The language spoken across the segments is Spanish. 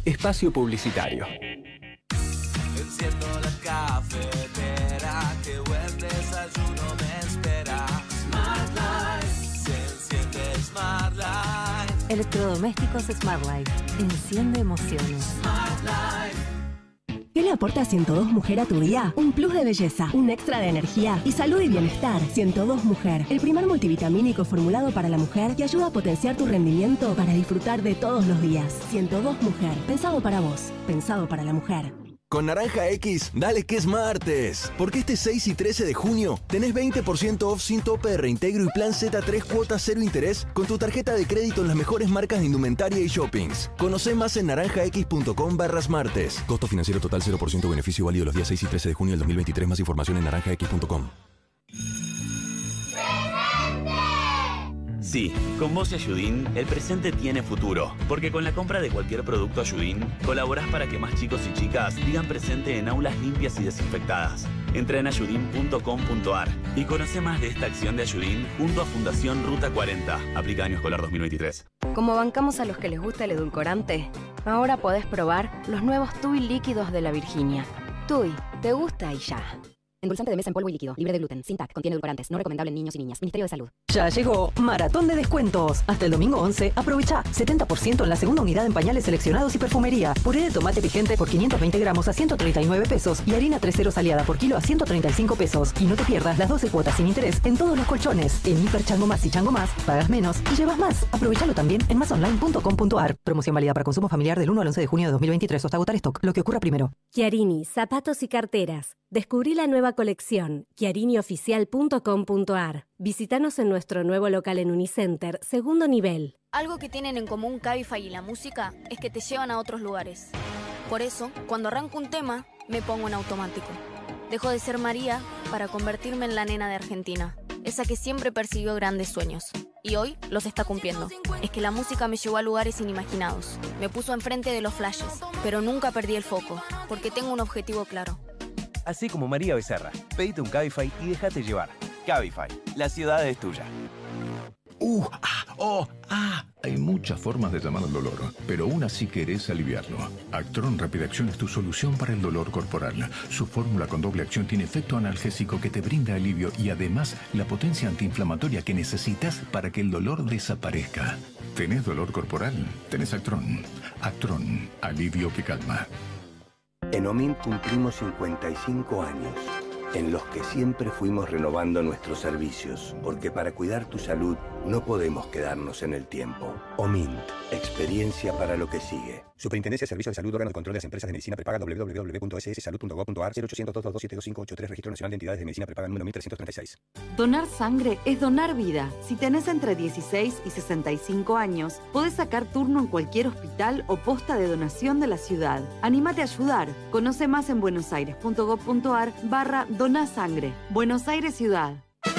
Espacio publicitario. Enciendo la cafetera, que buen desayuno me espera. Smart Life, se enciende Smart Life. Electrodomésticos Smart Life. Enciende emociones. Smart Life. ¿Qué le aporta 102 Mujer a tu día? Un plus de belleza, un extra de energía y salud y bienestar. 102 Mujer, el primer multivitamínico formulado para la mujer que ayuda a potenciar tu rendimiento para disfrutar de todos los días. 102 Mujer, pensado para vos, pensado para la mujer. Con Naranja X, dale que es martes. Porque este 6 y 13 de junio tenés 20% off sin tope de reintegro y plan Z3 cuotas 0 interés con tu tarjeta de crédito en las mejores marcas de indumentaria y shoppings. Conocé más en naranjax.com/martes. Costo financiero total 0%, beneficio válido los días 6 y 13 de junio del 2023. Más información en naranjax.com. Sí, con vos y Ayudín, el presente tiene futuro. Porque con la compra de cualquier producto Ayudín, colaborás para que más chicos y chicas digan presente en aulas limpias y desinfectadas. Entra en ayudin.com.ar y conoce más de esta acción de Ayudín junto a Fundación Ruta 40. Aplica año escolar 2023. Como bancamos a los que les gusta el edulcorante, ahora podés probar los nuevos TUI líquidos de la Virginia. TUI, te gusta y ya. Endulzante de mesa en polvo y líquido, libre de gluten, sin TAC, contiene edulcorantes, no recomendable en niños y niñas. Ministerio de Salud. Ya llegó Maratón de Descuentos. Hasta el domingo 11, aprovecha 70% en la segunda unidad en pañales seleccionados y perfumería. Puré de tomate vigente por 520 gramos a 139 pesos y harina 3 aliada por kilo a 135 pesos. Y no te pierdas las 12 cuotas sin interés en todos los colchones. En Hiper Chango Más y Chango Más, pagas menos y llevas más. Aprovechalo también en masonline.com.ar. Promoción válida para consumo familiar del 1 al 11 de junio de 2023 hasta agotar stock. Lo que ocurra primero. Chiarini, zapatos y carteras. Descubrí la nueva colección, chiarinioficial.com.ar. Visítanos en nuestro nuevo local en Unicenter, segundo nivel. Algo que tienen en común Cabify y la música es que te llevan a otros lugares. Por eso, cuando arranco un tema, me pongo en automático. Dejo de ser María para convertirme en la nena de Argentina, esa que siempre persiguió grandes sueños. Y hoy los está cumpliendo. Es que la música me llevó a lugares inimaginados. Me puso enfrente de los flashes, pero nunca perdí el foco, porque tengo un objetivo claro. Así como María Becerra, pedite un Cabify y déjate llevar. Cabify, la ciudad es tuya. Hay muchas formas de llamar al dolor, pero una sí querés aliviarlo. Actron Rápida Acción es tu solución para el dolor corporal. Su fórmula con doble acción tiene efecto analgésico que te brinda alivio y además la potencia antiinflamatoria que necesitas para que el dolor desaparezca. ¿Tenés dolor corporal? Tenés Actron. Actron, alivio que calma. En OMINT cumplimos 55 años, en los que siempre fuimos renovando nuestros servicios, porque para cuidar tu salud no podemos quedarnos en el tiempo. OMINT, experiencia para lo que sigue. Superintendencia de Servicios de Salud, órgano de control de las empresas de medicina prepaga, www.sssalud.gov.ar, 0800-222-7583, Registro Nacional de Entidades de Medicina Prepaga número 1336. Donar sangre es donar vida. Si tenés entre 16 y 65 años, podés sacar turno en cualquier hospital o posta de donación de la ciudad. Anímate a ayudar. Conoce más en buenosaires.gov.ar/donasangre. Buenos Aires Ciudad.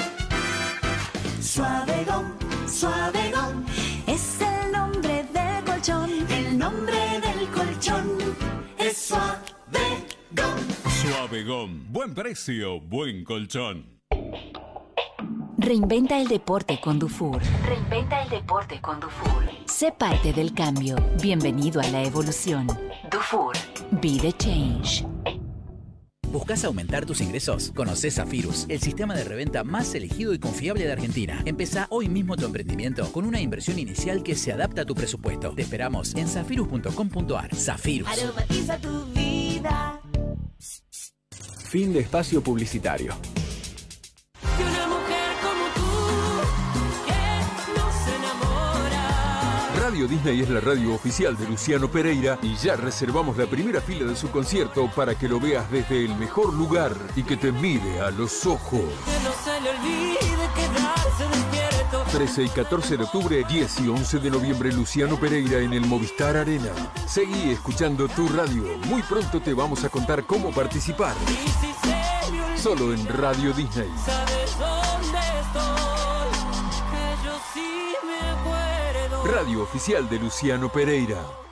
Suavegon, Suavegon, es el nombre del colchón. El nombre del colchón es Suavegon. Suavegon, buen precio, buen colchón. Reinventa el deporte con Dufour. Reinventa el deporte con Dufour. Sé parte del cambio. Bienvenido a la evolución. Dufour. Be the change. ¿Buscas aumentar tus ingresos? Conocé Zafirus, el sistema de reventa más elegido y confiable de Argentina. Empezá hoy mismo tu emprendimiento con una inversión inicial que se adapta a tu presupuesto. Te esperamos en zafirus.com.ar. Zafirus. Aromatiza tu vida. Fin de espacio publicitario. De una mujer como tú, que nos enamora. Radio Disney es la radio oficial de Luciano Pereira y ya reservamos la primera fila de su concierto para que lo veas desde el mejor lugar y que te mire a los ojos. Que no se le olvide quedarse despierto. 13 y 14 de octubre, 10 y 11 de noviembre, Luciano Pereira en el Movistar Arena. Seguí escuchando tu radio. Muy pronto te vamos a contar cómo participar. Solo en Radio Disney. ¿Sabes dónde estoy? Que yo sí me acuerdo. Radio oficial de Luciano Pereira.